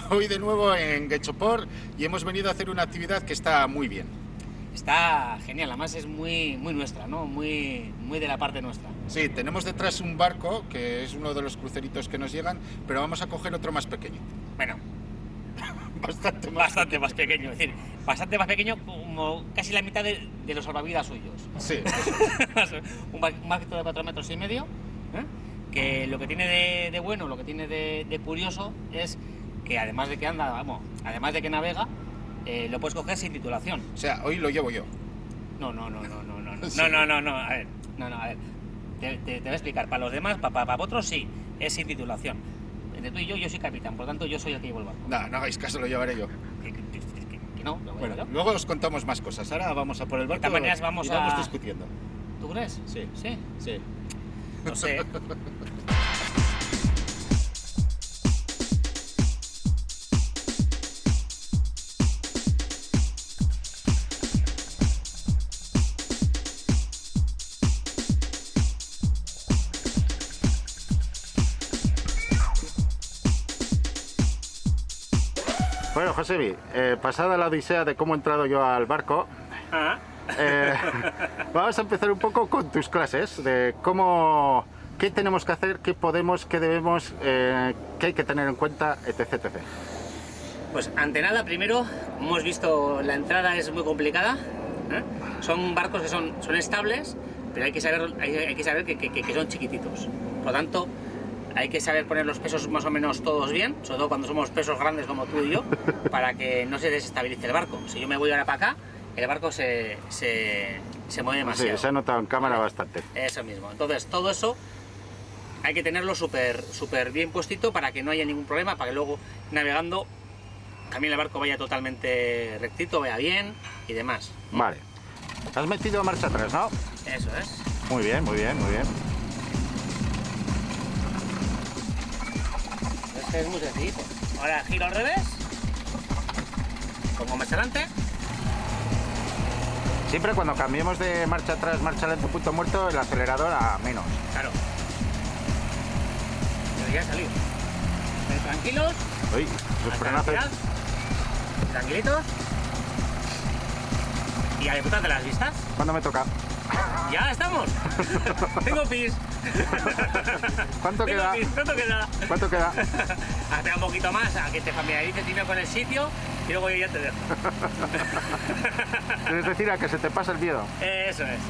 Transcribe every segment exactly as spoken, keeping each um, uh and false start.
hoy de nuevo en Getxopor y hemos venido a hacer una actividad que está muy bien. Está genial, además es muy, muy nuestra, ¿no? Muy, muy de la parte nuestra. Sí, tenemos detrás un barco, que es uno de los cruceritos que nos llegan, pero vamos a coger otro más pequeño. Bueno, bastante más bastante más pequeño, es decir, bastante más pequeño, como casi la mitad de, de los salvavidas suyos. Sí. un, bar, un barquito de cuatro metros y medio, ¿eh? Que lo que tiene de, de bueno, lo que tiene de, de curioso es que además de que anda, vamos, además de que navega, eh, lo puedes coger sin titulación. O sea, hoy lo llevo yo. No, no, no, no, no, no, no, Sí. no, no, no, no, a ver, no, no, a ver, te, te, te voy a explicar, para los demás, para, para, para otros sí, es sin titulación. Entre tú y yo, yo soy capitán, por lo tanto yo soy el que llevo el barco. No, no hagáis caso, lo llevaré yo. Que, que, que, que, que no, lo voy Bueno, a yo. luego os contamos más cosas. Ahora vamos a por el barco. De todas maneras vamos y vamos a- discutiendo. ¿Tú crees? Sí. Sí, Sí. no sé. Bueno, Josebi, eh, pasada la odisea de cómo he entrado yo al barco, Ah, eh, vamos a empezar un poco con tus clases, de cómo, qué tenemos que hacer, qué podemos, qué debemos, eh, qué hay que tener en cuenta, etc, etcétera. pues ante nada, primero, como hemos visto, la entrada es muy complicada, ¿eh? Son barcos que son, son estables, pero hay que saber, hay, hay que, saber que, que, que son chiquititos. Por lo tanto, hay que saber poner los pesos más o menos todos bien, sobre todo cuando somos pesos grandes como tú y yo, para que no se desestabilice el barco. Si yo me voy ahora para acá, el barco se, se, se mueve Sí, demasiado. se ha notado en cámara bastante. Eso mismo. Entonces, todo eso hay que tenerlo súper súper bien puestito para que no haya ningún problema, para que luego navegando también el barco vaya totalmente rectito, vaya bien y demás. Vale. Has metido marcha atrás, ¿no? Eso es. Muy bien, muy bien, muy bien. Este es muy sencillito. Ahora giro al revés, pongo marcha adelante. Siempre cuando cambiemos de marcha atrás, marcha lento, punto muerto, el acelerador a menos. Claro. Pero ya he salido. Eh, Tranquilos. Uy, los frenazos. Tranquilidad. Tranquilitos. Y a disfrutar de las vistas. ¿Cuándo me toca? ¡Ya estamos! Tengo pis. ¿Cuánto Tengo queda? pis. ¿Cuánto queda? ¿Cuánto queda? Hazte un poquito más a que te familiarices primero con el sitio y luego yo ya te dejo. Es decir, a que se te pasa el miedo. Eso es.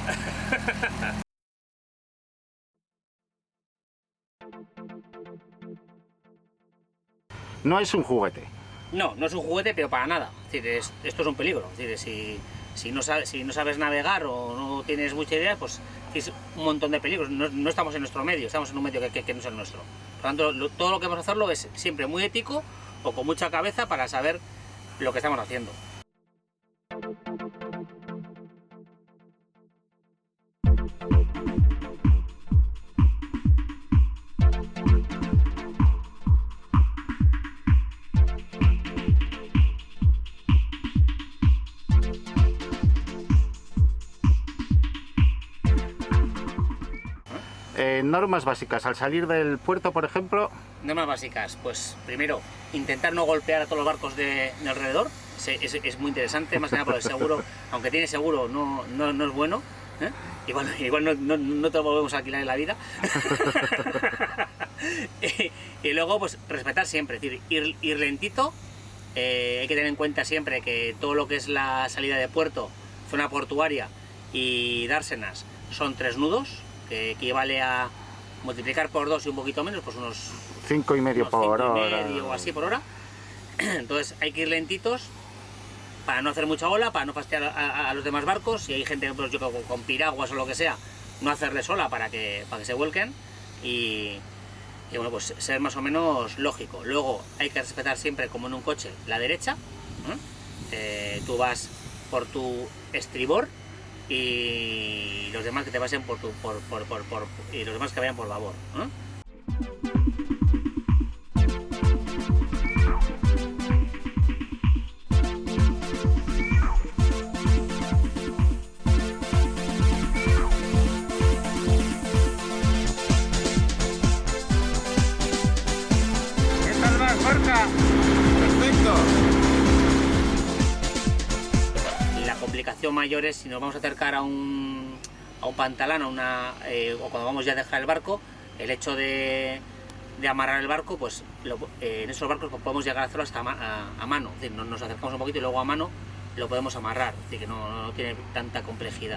No es un juguete. No, no es un juguete, pero para nada. Es decir, es- esto es un peligro. Es decir, si, si, no sabes, si no sabes navegar o no tienes mucha idea, pues tienes un montón de peligros. No, no estamos en nuestro medio, estamos en un medio que, que- que no es el nuestro. Por lo tanto, lo- todo lo que vamos a hacerlo es siempre muy ético o con mucha cabeza para saber lo que estamos haciendo. Eh, normas básicas. Al salir del puerto, por ejemplo, Normas básicas, pues primero, intentar no golpear a todos los barcos de, de alrededor, es, es- es muy interesante, más que nada por el seguro, aunque tiene seguro, no, no, no es bueno, ¿eh? Igual, igual no, no, no te lo volvemos a alquilar en la vida. y, y luego, pues respetar siempre, es decir, ir, ir lentito, eh, hay que tener en cuenta siempre que todo lo que es la salida de puerto, zona portuaria y dársenas son tres nudos, que equivale a multiplicar por dos y un poquito menos, pues unos cinco y medio unos por cinco y hora. medio o así por hora. Entonces hay que ir lentitos para no hacer mucha ola, para no fastidiar a, a- a los demás barcos. Si hay gente pues, yo, con, con piraguas o lo que sea, no hacerle sola para que, para que se vuelquen y, y bueno, pues ser más o menos lógico. Luego hay que respetar siempre, como en un coche, la derecha. ¿eh? Eh, tú vas por tu estribor y los demás que te pasen por tu por, por, por, por- y los demás que vayan por babor. ¿eh? ¿Qué tal vas, Gorka? complicación mayor es si nos vamos a acercar a un, a un pantalón, a una, eh, o cuando vamos ya a dejar el barco, el hecho de, de amarrar el barco, pues lo, eh, en esos barcos pues, podemos llegar a hacerlo hasta a, a, a mano, es decir, nos, nos acercamos un poquito y luego a mano lo podemos amarrar, es decir, que no, no, no tiene tanta complejidad.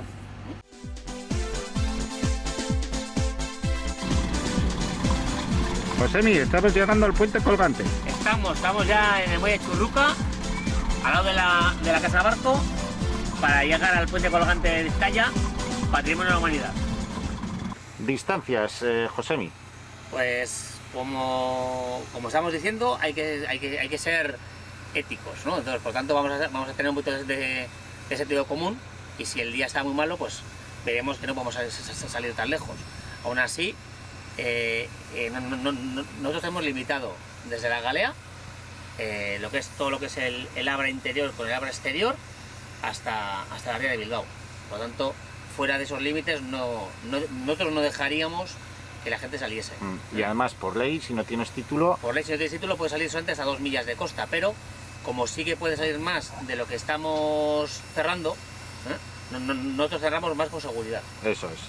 Josemi, estamos llegando al puente colgante. Estamos, estamos ya en el muelle Churruca, al lado de la, de la casa barco, para llegar al puente colgante de Vizcaya, Patrimonio de la Humanidad. Distancias, eh, Josemi. Pues como, como estamos diciendo, hay que, hay, que, hay que ser éticos, ¿no? Entonces, por tanto, vamos a, vamos a tener un poquito de, de sentido común, y si el día está muy malo, pues veremos que no podemos salir tan lejos. Aún así, eh, eh, no, no, no, nosotros hemos limitado desde la galea eh, lo que es todo lo que es el, el Abra interior con el Abra exterior hasta, hasta la ría de Bilbao. Por lo tanto, fuera de esos límites, no, no, nosotros no dejaríamos que la gente saliese. Mm, y además, por ley, si no tienes título... Por ley, si no tienes título, puedes salir solamente hasta dos millas de costa, pero como sí que puede salir más de lo que estamos cerrando, ¿eh? no, no, nosotros cerramos más con seguridad. Eso es.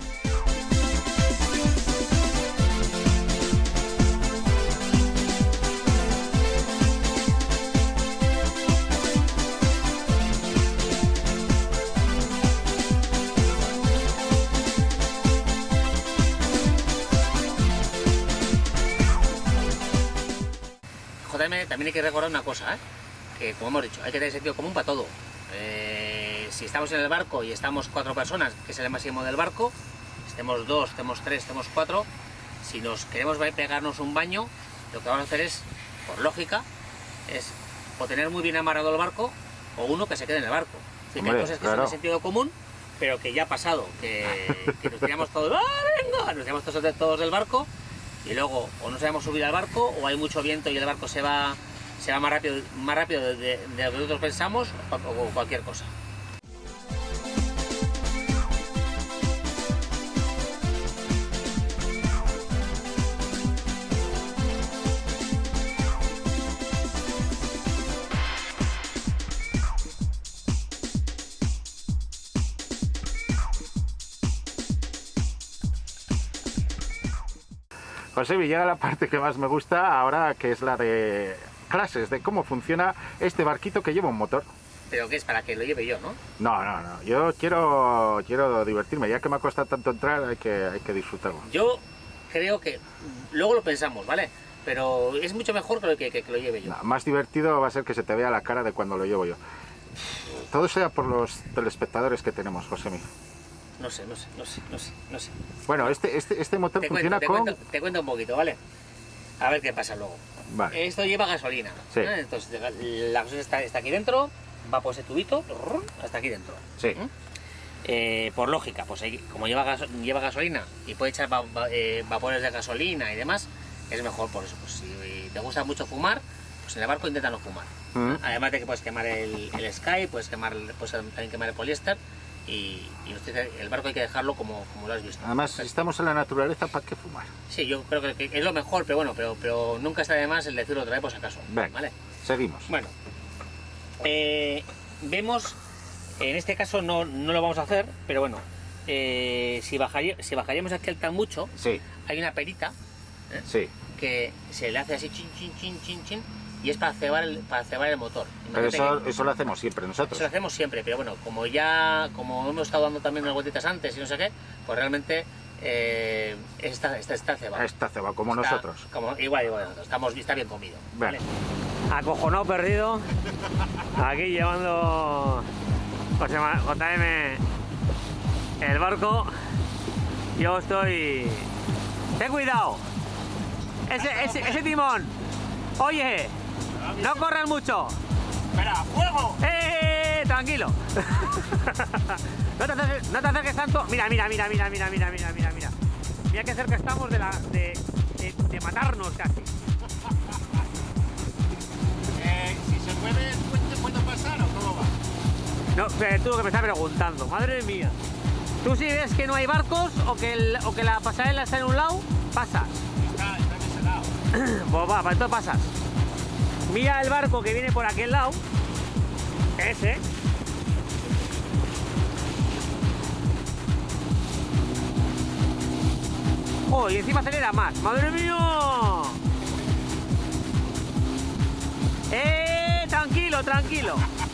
J M, también hay que recordar una cosa, ¿eh? Que como hemos dicho, hay que tener sentido común para todo. Eh, si estamos en el barco y estamos cuatro personas, que es el máximo del barco, estemos dos, estemos tres, estemos cuatro, si nos queremos pegarnos un baño, lo que vamos a hacer es, por lógica, es o tener muy bien amarrado el barco o uno que se quede en el barco. Es decir, que hay cosas que son de sentido común, pero que ya ha pasado, que, que nos tiramos todos, ¡ah, venga! Nos tiramos todos, todos del barco, y luego o no sabemos subir al barco o hay mucho viento y el barco se va, se va más rápido, más rápido de, de, de lo que nosotros pensamos, o, o cualquier cosa. Josemi, llega la parte que más me gusta ahora, que es la de clases, de cómo funciona este barquito que lleva un motor. Pero que es para que lo lleve yo, ¿no? No, no, no. Yo quiero, quiero divertirme. Ya que me ha costado tanto entrar, hay que, hay que disfrutarlo. Yo creo que luego lo pensamos, ¿vale? Pero es mucho mejor que, que, que lo lleve yo. No, más divertido va a ser que se te vea la cara de cuando lo llevo yo. Todo sea por los telespectadores que tenemos, Josemi. No sé, no sé, no sé, no sé, no sé. Bueno, este, este, este motor te funciona cuento, con... Te cuento, te cuento un poquito, ¿vale? A ver qué pasa luego. Vale. Esto lleva gasolina. Sí. ¿eh? Entonces, la gasolina está, está aquí dentro, va por ese tubito, hasta aquí dentro. Sí. ¿eh? Eh, por lógica, pues hay, como lleva, gaso, lleva gasolina y puede echar va, va, eh, vapores de gasolina y demás, es mejor por eso. Pues si te gusta mucho fumar, pues en el barco intenta no fumar. Mm. ¿eh? Además de que puedes quemar el, el Sky, puedes, quemar, puedes también quemar el poliéster. Y, y el barco hay que dejarlo como, como lo has visto. Además, si estamos en la naturaleza, ¿para qué fumar? Sí, yo creo que es lo mejor, pero bueno, pero, pero nunca está de más el decirlo otra vez por si acaso. Venga, ¿vale? Seguimos. Bueno, eh, vemos, en este caso no, no lo vamos a hacer, pero bueno, eh, si, bajaría, si bajaríamos aquí el tan mucho, sí. Hay una perita ¿eh? Sí. que se le hace así chin, chin, chin, chin, chin, y es para cebar el, para cebar el motor. Pero eso, que, eso lo hacemos siempre nosotros. Eso lo hacemos siempre, pero bueno, como ya como hemos estado dando también unas vueltitas antes y no sé qué, pues realmente eh, está, está, está cebado. Está cebado, como está, nosotros. Como, igual, igual nosotros, estamos, está bien comido. Vale. Acojonado perdido, aquí llevando J M el barco. Yo estoy... ¡Ten cuidado! Ese, ese, ese timón. Oye, no corras mucho. ¡Espera, fuego! ¡Eh! Tranquilo. No te acerques, no te acerques tanto. Mira, mira, mira, mira, mira, mira, mira, mira, mira. Mira qué cerca estamos de la de, de, de matarnos casi. Eh, si se puede, el puente puede pasar o cómo va. No, pero tú lo que me estás preguntando, madre mía. Tú si ves que no hay barcos o que, el, o que la pasarela está en un lado, pasas. Está, está en ese lado. Pues va, para entonces pasas. Mira el barco que viene por aquel lado. Ese. Oh, y encima acelera más. ¡Madre mía! ¡Eh! Tranquilo, tranquilo.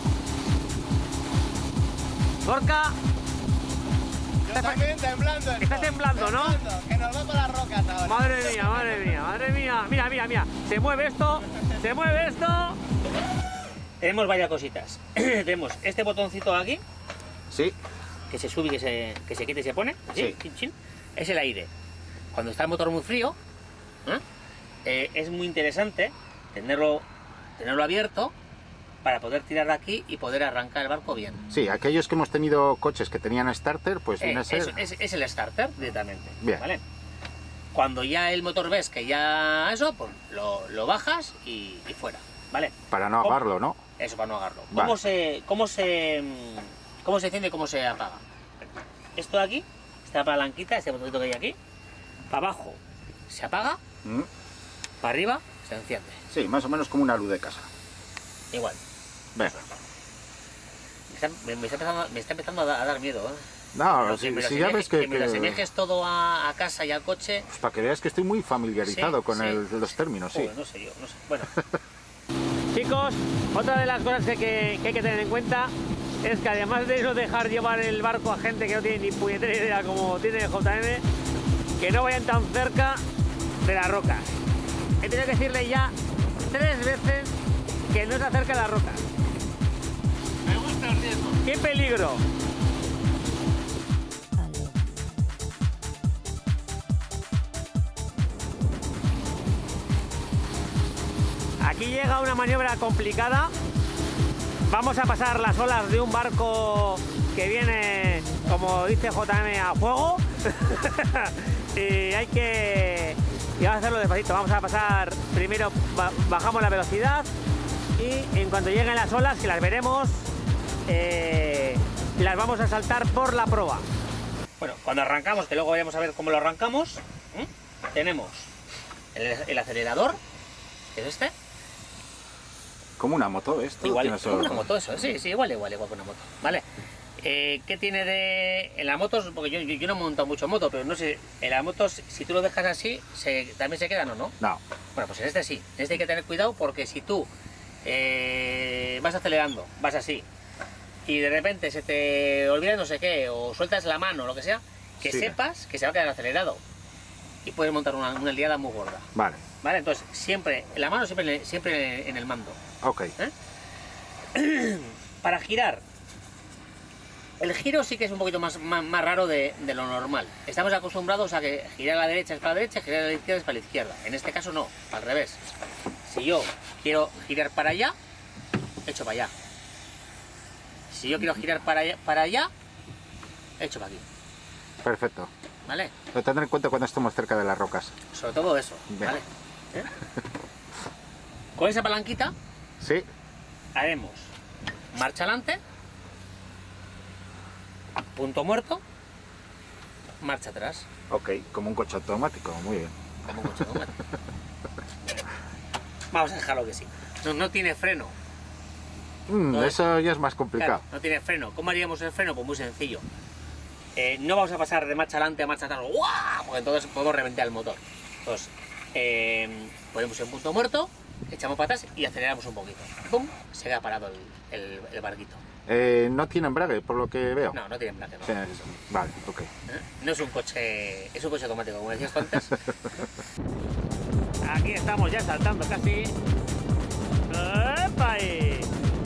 Gorka. Yo también temblando. Está temblando, ¿no? Temblando, que nos va para las rocas ahora. Madre mía, madre mía, madre mía. Mira, mira, mira. Se mueve esto, se mueve esto. Tenemos varias cositas. Tenemos este botoncito aquí, Sí, que se sube y que se, que se quita y se pone. Así, Sí. chin, chin. Es el aire. Cuando está el motor muy frío, ¿eh? Eh, es muy interesante tenerlo, tenerlo abierto para poder tirar de aquí y poder arrancar el barco bien. sí, aquellos que hemos tenido coches que tenían starter, pues Eh, viene a ser... es, es- es el starter directamente. Bien. ¿Vale? Cuando ya el motor ves que ya eso, pues lo, lo bajas y, y fuera. ¿Vale? Para no ¿Cómo? ahogarlo, ¿no? Eso, para no agarrarlo. Vale. ¿Cómo se, cómo se, mm, cómo se enciende y cómo se apaga? Esto de aquí, esta palanquita, este botoncito que hay aquí, para abajo se apaga, Mm, para arriba se enciende. Sí, más o menos como una luz de casa. Igual. Venga. Me está, me- me está empezando, me está empezando a, da- a dar miedo, ¿eh? No, Pero si, que me lo si ya asemeje- ves que... que me lo que- asemejes todo a, a casa y al coche. pues para que veas que estoy muy familiarizado Sí, con sí. el- los términos, sí. Joder, no sé yo, no sé. Bueno, Chicos, otra de las cosas que, que- que hay que tener en cuenta es que además de no dejar llevar el barco a gente que no tiene ni puñetera idea como tiene el J M, que no vayan tan cerca de las rocas. He tenido que decirle ya tres veces que no se acerque a las rocas. Me gusta el riesgo. ¡Qué peligro! Aquí llega una maniobra complicada. Vamos a pasar las olas de un barco que viene, como dice J M, a fuego. Y hay que... Y vamos a hacerlo despacito. Vamos a pasar, primero ba- bajamos la velocidad y en cuanto lleguen las olas, que las veremos, eh, las vamos a saltar por la proa. bueno, cuando arrancamos, que luego vayamos a ver cómo lo arrancamos, ¿eh? Tenemos el, el acelerador, que es este. Como una moto esto. Igual, tiene como eso- una moto, eso, sí, sí, igual, igual, igual que una moto, ¿vale? Eh, ¿Qué tiene de...? En las motos, porque yo, yo, yo no he montado mucho moto, pero no sé, en las motos, si tú lo dejas así, se, ¿también se quedan o no? No, Bueno, pues en este sí, en este hay que tener cuidado porque si tú eh, vas acelerando, vas así, y de repente se te olvida no sé qué, o sueltas la mano o lo que sea, que Sí. sepas que se va a quedar acelerado y puedes montar una, una liada muy gorda, vale, ¿vale? Entonces, siempre, la mano siempre, siempre en el mando. ok. Para girar, el giro sí que es un poquito más, más, más raro de, de lo normal. Estamos acostumbrados a que girar a la derecha es para la derecha, girar a la izquierda es para la izquierda. En este caso no, al revés. Si yo quiero girar para allá, echo para allá. Si yo quiero girar para allá, para allá echo para aquí, Perfecto. ¿vale? Lo tendré en cuenta cuando estemos cerca de las rocas. Sobre todo eso, Bien. ¿vale? ¿Eh? Con esa palanquita Sí, haremos marcha adelante, punto muerto, marcha atrás, ok, como un coche automático, muy bien. como un coche automático. Vamos a dejarlo que sí. No, no tiene freno. Mm, No, eso ya es más complicado. Claro, no tiene freno. ¿Cómo haríamos el freno? Pues muy sencillo. Eh, no vamos a pasar de marcha adelante a marcha atrás, ¡guau! Porque entonces podemos reventar el motor. Entonces, eh, ponemos en punto muerto, echamos para atrás y aceleramos un poquito. ¡Pum! Se queda parado el, el- el barquito. Eh, no tiene embrague, por lo que veo. No, no tiene embrague, no. Sí, vale, ok. ¿Eh? No es un coche, es un coche automático, como decías tú antes. Aquí estamos ya saltando casi. ¡Epa! ahí!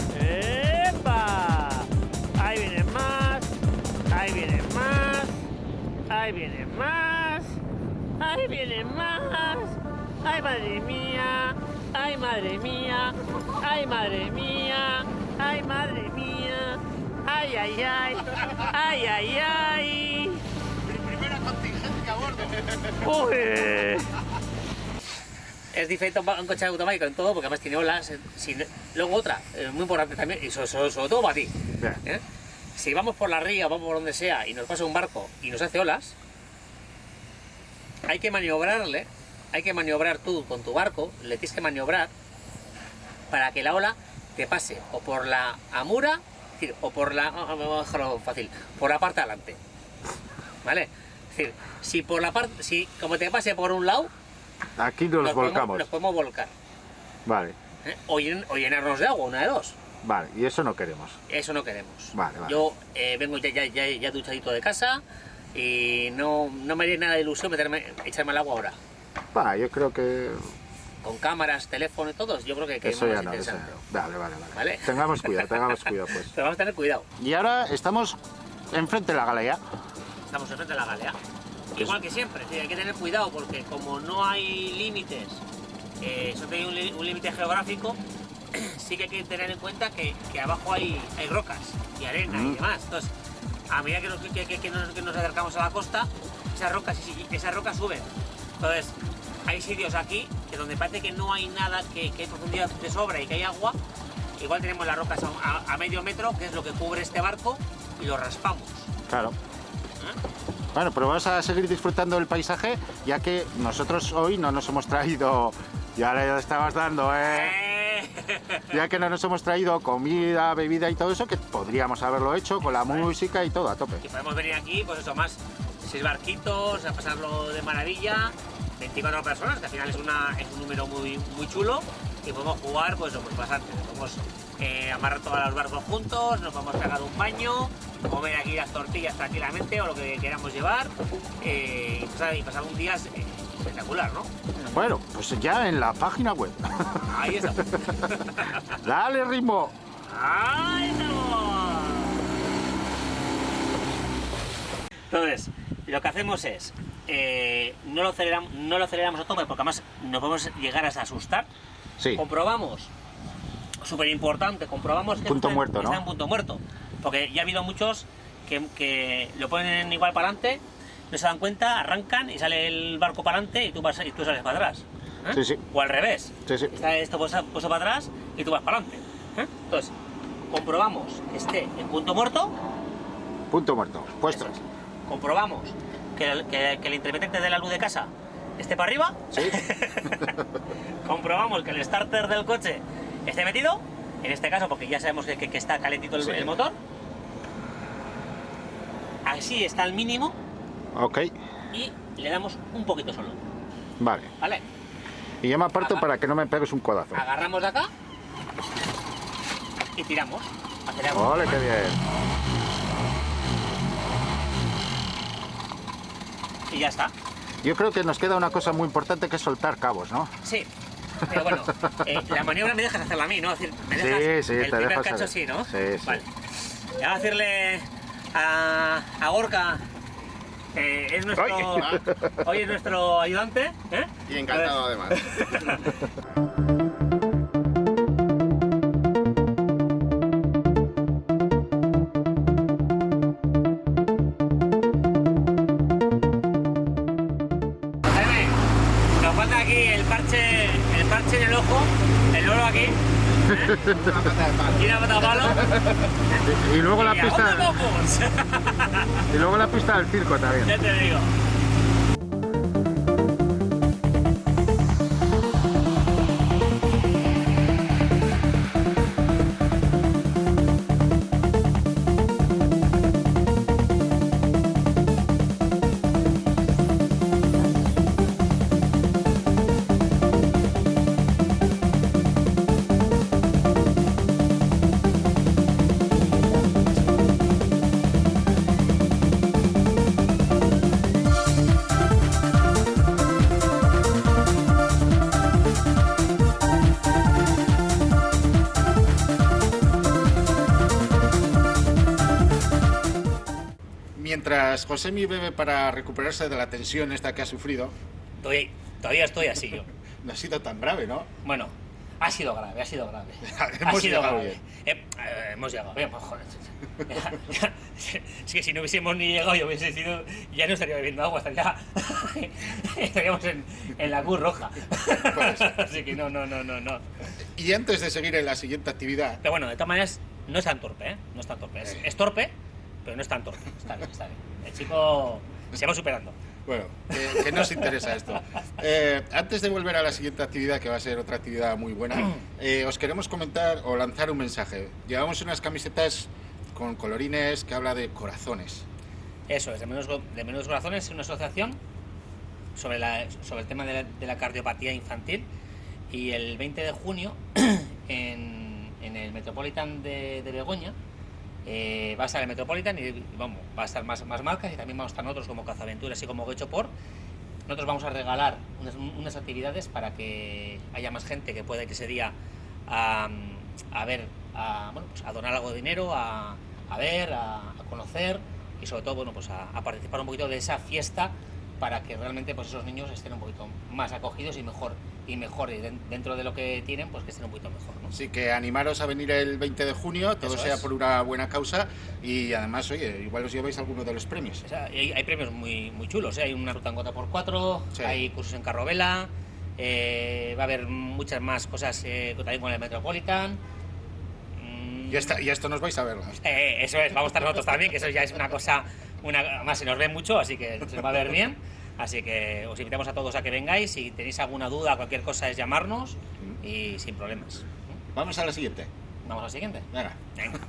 ¡Epa! Ahí vienen más. Ahí vienen más. Ahí vienen más. Ahí vienen más. ¡Ay, madre mía! ¡Ay, madre mía! ¡Ay, madre mía! ¡Ay, madre mía! ¡Ay, ay, ay! ¡Ay, ay, ay! Primera contingencia a bordo. ¡Uy! Es diferente a un, a un coche automático en todo, porque además tiene olas. eh, si no- luego otra, eh, muy importante también, y sobre, sobre- sobre todo para ti. Bien. ¿eh? Si vamos por la ría o vamos por donde sea y nos pasa un barco y nos hace olas, hay que maniobrarle, hay que maniobrar tú con tu barco, le tienes que maniobrar para que la ola te pase o por la amura, es decir, o por la, ah, vamos a dejarlo fácil, por la parte de adelante, ¿vale? Es decir, si por la parte, si como te pase por un lado, Aquí nos, nos volcamos. Podemos, nos podemos volcar. Vale, ¿eh? O, llen- o llenarnos de agua, una de dos. vale, y eso no queremos. Eso no queremos. Vale, vale. Yo eh, vengo ya, ya, ya, ya duchadito de casa y no, no me haría nada de ilusión meterme, echarme al agua ahora. Va, yo creo que Con cámaras, teléfono y todo, yo creo que, que eso es ya más no, eso interesante. no. Vale, vale, vale, Vale. Tengamos cuidado, tengamos cuidado pues. Pero vamos a tener cuidado. Y ahora estamos enfrente de la galería. Estamos enfrente de la galea. Igual que siempre, sí, hay que tener cuidado porque como no hay límites, eh, solo hay un li- un límite geográfico, sí que hay que tener en cuenta que, que abajo hay, hay rocas y arena Mm. y demás. Entonces, a medida que nos, que, que- que nos, que nos acercamos a la costa, esas rocas, sí, sí, esas rocas suben. Entonces, hay sitios aquí que donde parece que no hay nada, que, que hay profundidad de sobra y que hay agua, igual tenemos las rocas a, a- a medio metro, que es lo que cubre este barco, y lo raspamos. Claro. Bueno, pero vamos a seguir disfrutando del paisaje, ya que nosotros hoy no nos hemos traído, ya le estabas dando, ¿eh? ¡Eh! Ya que no nos hemos traído comida, bebida y todo eso, que podríamos haberlo hecho con la música y todo a tope. Y podemos venir aquí, pues eso, más seis barquitos, a pasarlo de maravilla, veinticuatro personas, que al final es, una, es un número muy, muy chulo, y podemos jugar, pues eso, pues bastante. Podemos eh, amarrar todos los barcos juntos, nos podemos pegar un baño, comer aquí las tortillas tranquilamente o lo que queramos llevar, eh, y, pasar, y pasar un día eh, espectacular, ¿no? Bueno, pues ya en la página web. Ahí está. Dale ritmo. ¡Ahí estamos! Entonces, lo que hacemos es, eh, no, lo aceleramos, no lo aceleramos a tope porque además nos podemos llegar hasta asustar. Sí, Comprobamos, súper importante, comprobamos que Punto está, en- muerto, está ¿no? en punto muerto. Porque ya ha habido muchos que, que lo ponen igual para adelante, no se dan cuenta, arrancan y sale el barco para adelante y tú, vas, y tú sales para atrás. ¿eh? Sí, sí. O al revés. sí, sí. Está esto puesto, puesto para atrás y tú vas para adelante. ¿eh? Entonces, comprobamos que esté en punto muerto. Punto muerto. Puesto. Eso es. Comprobamos que el, que, que el intermitente de la luz de casa esté para arriba. Sí. Comprobamos que el starter del coche esté metido. En este caso, porque ya sabemos que, que- que está calentito el, Sí. el motor. Así está al mínimo Ok, y le damos un poquito solo. vale. ¿Vale? Y yo me aparto Aga- para que no me pegues un codazo. Agarramos de acá y tiramos. Aceleramos. Ole, qué bien. Y ya está. Yo creo que nos queda una cosa muy importante que es soltar cabos, ¿no? Sí. Pero bueno, eh, la maniobra me dejas hacerla a mí, ¿no? Es decir, me Sí, dejas sí, el te primer dejo cacho hacer. sí, ¿no? Sí, sí. Vale. Voy a decirle a, a Gorka, que es nuestro, Ay. hoy es nuestro ayudante, ¿eh? Y encantado además. Jaime, nos falta aquí el parche, el parche en el ojo, el oro aquí, Una pata de palo. y una pata de palo. Y, y luego la ¿Y a dónde pista, vamos? y luego la pista del circo también. Ya te digo. Mientras Josemi bebe para recuperarse de la tensión esta que ha sufrido, Todavía, todavía estoy así yo. no ha sido tan grave, ¿no? Bueno, ha sido grave, ha sido grave. Hemos ha sido llegado grave. Eh, eh, hemos llegado bien, pues joder. Es que si no hubiésemos ni llegado, yo hubiese sido, ya no estaría bebiendo agua, estaría, estaríamos en, en la Cruz Roja. Pues. Así que no, no, no, no, no. Y antes de seguir en la siguiente actividad, Pero bueno, de todas maneras, no es tan torpe, ¿eh? No es tan torpe. Es, es torpe, pero no es tan torpe. Está bien, está bien. El chico se va superando. bueno, que, que nos interesa esto. Eh, antes de volver a la siguiente actividad, que va a ser otra actividad muy buena, eh, os queremos comentar o lanzar un mensaje. Llevamos unas camisetas con colorines que habla de corazones. Eso es, de Menudos, de Menudos Corazones, es una asociación sobre, la, sobre el tema de la, de la cardiopatía infantil, y el veinte de junio en, en el Metropolitan de, de Begoña eh, va a estar el Metropolitan y vamos, va a estar más, más marcas, y también vamos a estar nosotros como Cazaventuras y como Getxopor. Nosotros vamos a regalar unas, unas actividades para que haya más gente que pueda ir ese día a, a ver, a, bueno, pues a donar algo de dinero, a, a ver, a, a conocer, y sobre todo, bueno, pues a, a participar un poquito de esa fiesta, para que realmente pues esos niños estén un poquito más acogidos y mejor, y mejor y dentro de lo que tienen, pues que estén un poquito mejor, ¿no? Así que animaros a venir el veinte de junio, todo Eso sea es. por una buena causa, y además, oye, igual os lleváis alguno de los premios. O sea, hay, hay premios muy, muy chulos, ¿eh? Hay una ruta en cuatro por cuatro, Sí. hay cursos en carrovela, eh, va a haber muchas más cosas eh, también con el Metropolitan. Mm, Y, esta, y esto nos vais a verlo. eh, eso es, vamos a estar nosotros también, que eso ya es una cosa, una, más se nos ve mucho, así que se va a ver bien. Así que os invitamos a todos a que vengáis. Si tenéis alguna duda, cualquier cosa, es llamarnos y sin problemas. Vamos a la siguiente. Vamos al siguiente. Venga. Venga.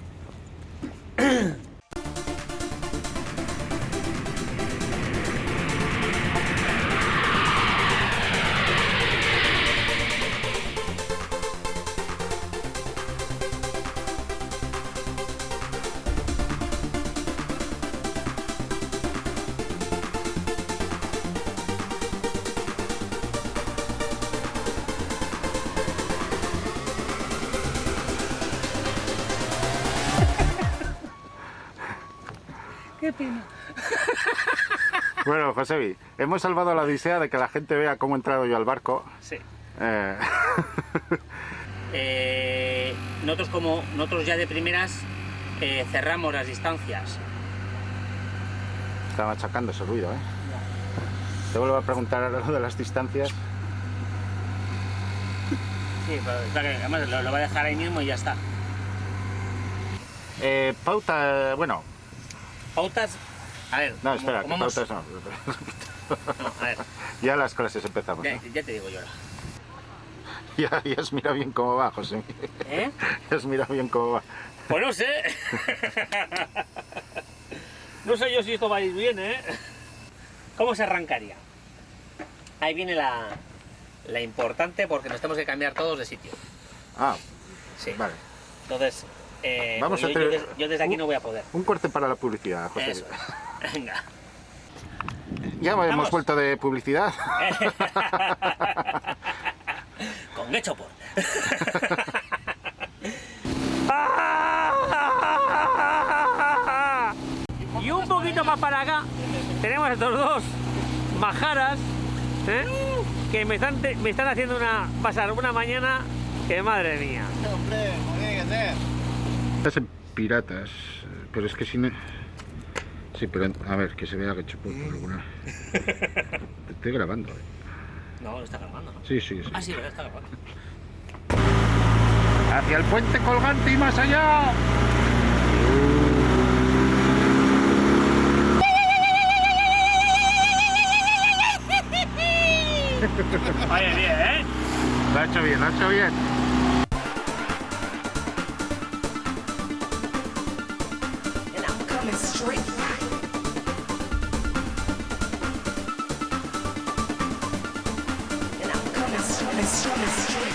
Qué pena. Bueno, Josebi, hemos salvado la odisea de que la gente vea cómo he entrado yo al barco. Sí. Eh, Eh, nosotros como nosotros ya de primeras eh, cerramos las distancias. Está machacando ese ruido, ¿eh? Te vuelvo a preguntar ahora lo de las distancias. Sí, pero es verdad que además lo, lo va a dejar ahí mismo y ya está. Eh, pauta, bueno, Pautas. A ver. no, como- espera, que como hemos- pautas no. no, a ver, Ya las clases empezamos, ya, ¿no? ya te digo yo ahora. Ya, ya has mirado bien cómo va, José. ¿Eh? Ya has mirado bien cómo va. Pues no sé. No sé yo si esto va a ir bien, ¿eh? ¿Cómo se arrancaría? Ahí viene la, la importante, porque nos tenemos que cambiar todos de sitio. Ah, Sí. vale. Entonces, eh, Vamos pues a yo, yo hacer des- yo desde aquí un- no voy a poder. Un corte para la publicidad, José. Eso es. Venga. Ya hemos Vamos. vuelto de publicidad. Con Getxopor. Y un poquito más para acá tenemos estos dos majaras, ¿eh? Que me están, te- me están haciendo una, pasar una mañana que madre mía. Hombre, como tiene que ser. Estás en piratas, pero es que si no... Sí, pero a ver, que se vea que chupo por alguna... Te estoy grabando, eh. No, lo está grabando, ¿no? Sí, sí, sí. Ah, sí, lo está grabando. Hacia el puente colgante y más allá. Oye, bien, ¿eh? Lo ha hecho bien, lo ha hecho bien. And I'm coming straight. And I'm coming, coming, coming straight.